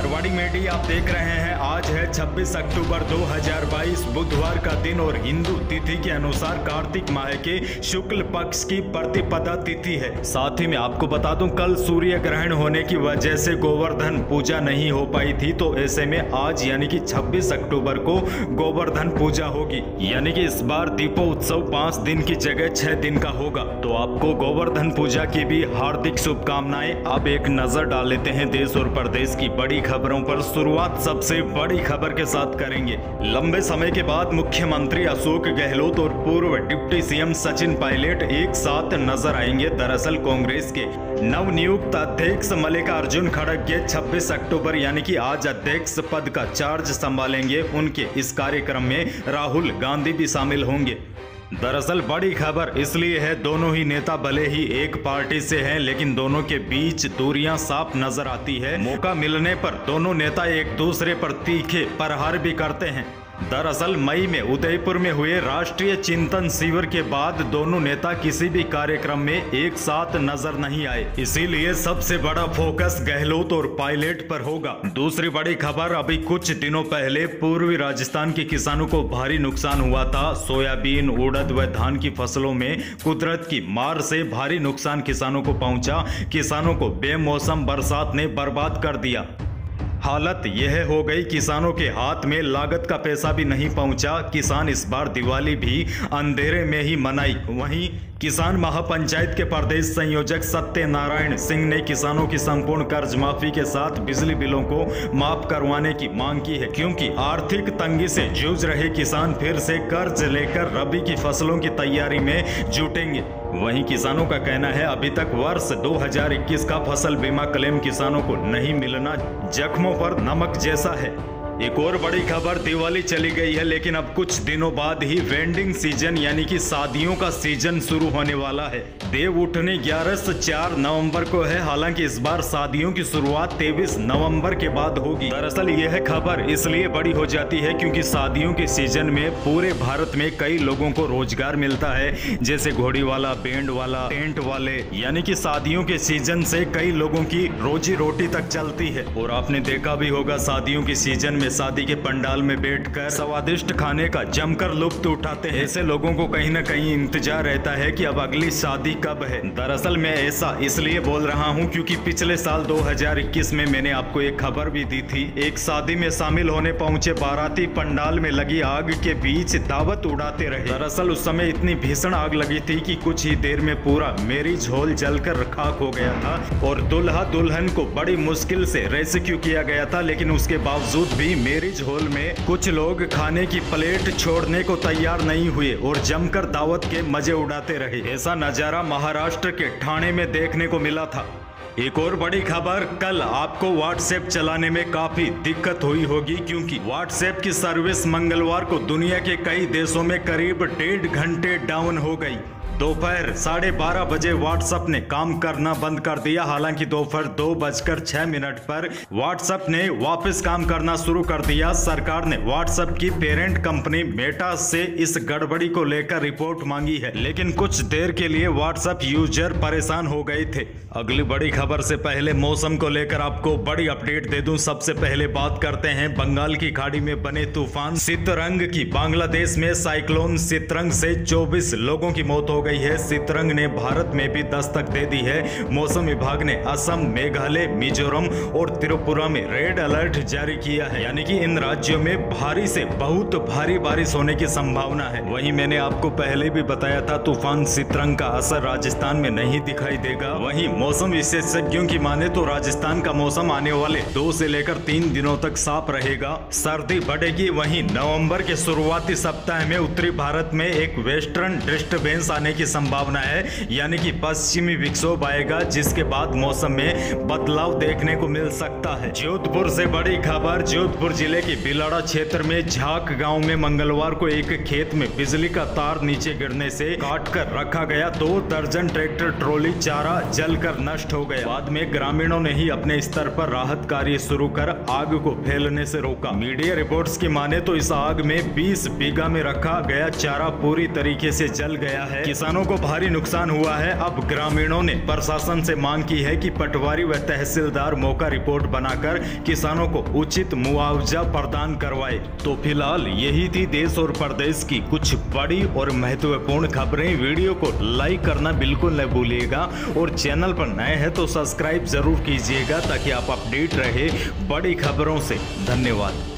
Barwadi media आप देख रहे हैं। आज है 26 अक्टूबर 2022 बुधवार का दिन और हिंदू तिथि के अनुसार कार्तिक माह के शुक्ल पक्ष की प्रतिपदा तिथि है। साथ ही मैं आपको बता दूं, कल सूर्य ग्रहण होने की वजह से गोवर्धन पूजा नहीं हो पाई थी, तो ऐसे में आज यानी कि 26 अक्टूबर को गोवर्धन पूजा होगी। यानी कि इस बार दीपोत्सव 5 दिन की जगह 6 दिन का होगा। तो आपको गोवर्धन पूजा की भी हार्दिक शुभकामनाएं। अब एक नजर डाल लेते हैं देश और प्रदेश की बड़ी खबरों पर। शुरुआत सबसे बड़ी खबर के साथ करेंगे। लंबे समय के बाद मुख्यमंत्री अशोक गहलोत और पूर्व डिप्टी सीएम सचिन पायलट एक साथ नजर आएंगे। दरअसल कांग्रेस के नवनियुक्त अध्यक्ष मल्लिकार्जुन खड़गे 26 अक्टूबर यानी कि आज अध्यक्ष पद का चार्ज संभालेंगे। उनके इस कार्यक्रम में राहुल गांधी भी शामिल होंगे। दरअसल बड़ी खबर इसलिए है, दोनों ही नेता भले ही एक पार्टी से हैं, लेकिन दोनों के बीच दूरियां साफ नजर आती है। मौका मिलने पर दोनों नेता एक दूसरे पर तीखे प्रहार भी करते हैं। दरअसल मई में उदयपुर में हुए राष्ट्रीय चिंतन शिविर के बाद दोनों नेता किसी भी कार्यक्रम में एक साथ नजर नहीं आए। इसीलिए सबसे बड़ा फोकस गहलोत और पायलट पर होगा। दूसरी बड़ी खबर, अभी कुछ दिनों पहले पूर्वी राजस्थान के किसानों को भारी नुकसान हुआ था। सोयाबीन, उड़द व धान की फसलों में कुदरत की मार से भारी नुकसान किसानों को पहुंचा। किसानों को बेमौसम बरसात ने बर्बाद कर दिया। हालत यह हो गई, किसानों के हाथ में लागत का पैसा भी नहीं पहुंचा। किसान इस बार दिवाली भी अंधेरे में ही मनाई। वहीं किसान महापंचायत के प्रदेश संयोजक सत्यनारायण सिंह ने किसानों की संपूर्ण कर्ज माफी के साथ बिजली बिलों को माफ करवाने की मांग की है, क्योंकि आर्थिक तंगी से जूझ रहे किसान फिर से कर्ज लेकर रबी की फसलों की तैयारी में जुटेंगे। वहीं किसानों का कहना है, अभी तक वर्ष 2021 का फसल बीमा क्लेम किसानों को नहीं मिलना जख्मों पर नमक जैसा है। एक और बड़ी खबर, दिवाली चली गई है, लेकिन अब कुछ दिनों बाद ही वेडिंग सीजन यानी कि शादियों का सीजन शुरू होने वाला है। देव उठनी 11 से 4 नवंबर को है। हालांकि इस बार शादियों की शुरुआत 23 नवंबर के बाद होगी। दरअसल यह खबर इसलिए बड़ी हो जाती है क्योंकि शादियों के सीजन में पूरे भारत में कई लोगों को रोजगार मिलता है, जैसे घोड़ी वाला, बैंड वाला, टेंट वाले। यानी कि शादियों के सीजन से कई लोगों की रोजी रोटी तक चलती है। और आपने देखा भी होगा, शादियों के सीजन में शादी के पंडाल में बैठकर स्वादिष्ट खाने का जमकर लुत्फ उठाते हैं। ऐसे लोगों को कहीं ना कहीं इंतजार रहता है कि अब अगली शादी कब है। दरअसल मैं ऐसा इसलिए बोल रहा हूं क्योंकि पिछले साल 2021 में मैंने आपको एक खबर भी दी थी। एक शादी में शामिल होने पहुंचे बाराती पंडाल में लगी आग के बीच दावत उड़ाते रहे। दरअसल उस समय इतनी भीषण आग लगी थी कि कुछ ही देर में पूरा मैरिज हॉल जलकर खाक हो गया था और दुल्हा दुल्हन को बड़ी मुश्किल से रेस्क्यू किया गया था। लेकिन उसके बावजूद भी मैरिज हॉल में कुछ लोग खाने की प्लेट छोड़ने को तैयार नहीं हुए और जमकर दावत के मजे उड़ाते रहे। ऐसा नजारा महाराष्ट्र के ठाणे में देखने को मिला था। एक और बड़ी खबर, कल आपको व्हाट्सएप चलाने में काफी दिक्कत हुई होगी, क्योंकि व्हाट्सएप की सर्विस मंगलवार को दुनिया के कई देशों में करीब 1.5 घंटे डाउन हो गई। दोपहर 12:30 बजे व्हाट्सएप ने काम करना बंद कर दिया। हालांकि दोपहर 2:06 पर व्हाट्सएप ने वापस काम करना शुरू कर दिया। सरकार ने व्हाट्सएप की पेरेंट कंपनी मेटा से इस गड़बड़ी को लेकर रिपोर्ट मांगी है, लेकिन कुछ देर के लिए व्हाट्सएप यूजर परेशान हो गए थे। अगली बड़ी खबर से पहले मौसम को लेकर आपको बड़ी अपडेट दे दूं। सबसे पहले बात करते हैं बंगाल की खाड़ी में बने तूफान सितरंग की। बांग्लादेश में साइक्लोन सितरंग से 24 लोगों की मौत हो गई है। सितरंग ने भारत में भी दस्तक दे दी है। मौसम विभाग ने असम, मेघालय, मिजोरम और त्रिपुरा में रेड अलर्ट जारी किया है, यानी कि इन राज्यों में भारी से बहुत भारी बारिश होने की संभावना है। वहीं मैंने आपको पहले भी बताया था, तूफान सितरंग का असर राजस्थान में नहीं दिखाई देगा। वहीं मौसम विशेषज्ञों की माने तो राजस्थान का मौसम आने वाले 2 से लेकर 3 दिनों तक साफ रहेगा। सर्दी बढ़ेगी। वहीं नवंबर के शुरुआती सप्ताह में उत्तरी भारत में एक वेस्टर्न डिस्टर्बेंस आने की संभावना है, यानी कि पश्चिमी विक्षोभ आएगा, जिसके बाद मौसम में बदलाव देखने को मिल सकता है। जोधपुर से बड़ी खबर, जोधपुर जिले के बिलाड़ा क्षेत्र में झाक गांव में मंगलवार को एक खेत में बिजली का तार नीचे गिरने से काट कर रखा गया। 2 दर्जन ट्रैक्टर ट्रॉली चारा जलकर नष्ट हो गया। बाद में ग्रामीणों ने ही अपने स्तर पर राहत कार्य शुरू कर आग को फैलने से रोका। मीडिया रिपोर्ट्स की माने तो इस आग में 20 बीघा में रखा गया चारा पूरी तरीके से जल गया है। किसान किसानों को भारी नुकसान हुआ है। अब ग्रामीणों ने प्रशासन से मांग की है कि पटवारी व तहसीलदार मौका रिपोर्ट बनाकर किसानों को उचित मुआवजा प्रदान करवाए। तो फिलहाल यही थी देश और प्रदेश की कुछ बड़ी और महत्वपूर्ण खबरें। वीडियो को लाइक करना बिल्कुल न भूलिएगा और चैनल पर नए हैं तो सब्सक्राइब जरूर कीजिएगा ताकि आप अपडेट रहे बड़ी खबरों से। धन्यवाद।